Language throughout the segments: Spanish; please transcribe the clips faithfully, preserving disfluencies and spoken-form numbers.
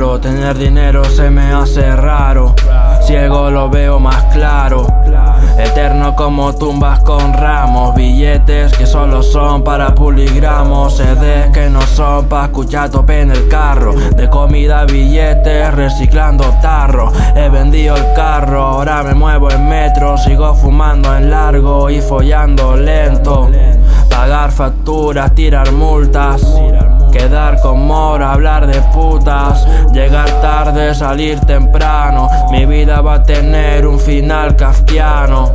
malo, tener dinero se me hace raro. Ciego lo veo más claro, eterno como tumbas con ramos. Billetes que solo son para puligramos, C Ds que no son pa' escuchar tope en el carro. De comida billetes, reciclando tarro. He vendido el carro, ahora me muevo en metro. Sigo fumando en largo y follando lento. Pagar facturas, tirar multas, quedar con mora, hablar de putas. Llegar tarde, salir temprano. Mi vida va a tener un final kafkiano.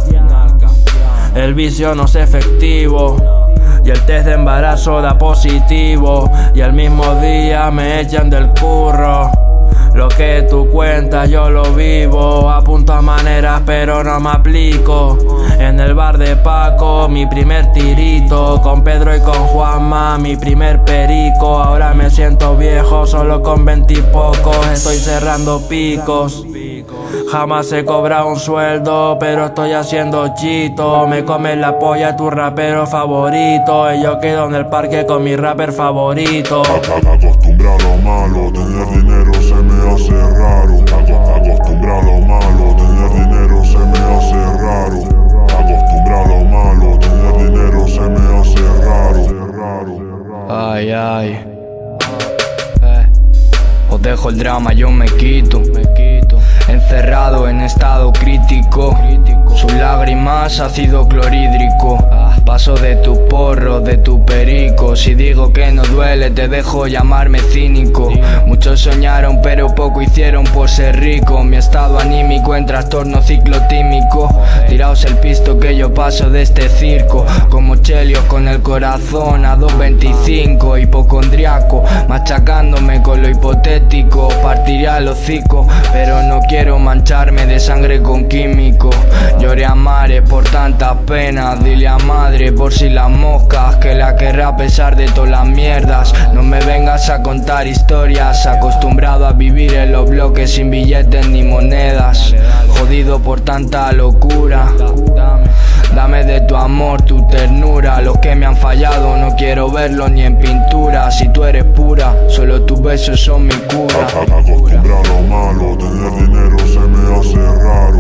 El vicio no es efectivo y el test de embarazo da positivo, y el mismo día me echan del curro. Lo que tú cuentas yo lo vivo, apunto a maneras pero no me aplico. En el bar de Paco, mi primer tirito. Con Pedro y con Juanma, mi primer perico. Ahora me siento viejo, solo con veintipocos estoy cerrando picos. Jamás he cobrado un sueldo, pero estoy haciendo chito. Me come la polla tu rapero favorito, y yo quedo en el parque con mi rapper favorito. Acostumbrado a lo malo, tener dinero se me hace raro. Acostumbrado a lo malo, tener dinero se me hace raro. Acostumbrado a lo malo, tener dinero se me hace raro. Ay, ay. Eh. Os dejo el drama, yo me quito. Encerrado en estado crítico, sus lágrimas ácido clorhídrico. Paso de tu porro, de tu perico. Si digo que no duele, te dejo llamarme cínico. Muchos soñaron pero poco hicieron por ser rico. Mi estado anímico en trastorno ciclotímico. Tiraos el pisto que yo paso de este circo. Como Chelios con el corazón a dos veinticinco. Hipocondriaco, machacándome con lo hipotético. Partiría el hocico, pero no quiero mancharme de sangre con químico. Lloré a mares por tantas penas. Dile a madre por si las moscas, que la querrá a pesar de todas las mierdas. No me vengas a contar historias, acostumbrado a vivir en los bloques sin billetes ni monedas. Jodido por tanta locura. Dame de tu amor, tu ternura. Los que me han fallado no quiero verlos ni en pintura. Si tú eres pura, solo tus besos son mi cura. Acostumbrado a lo malo, tener dinero se me hace raro.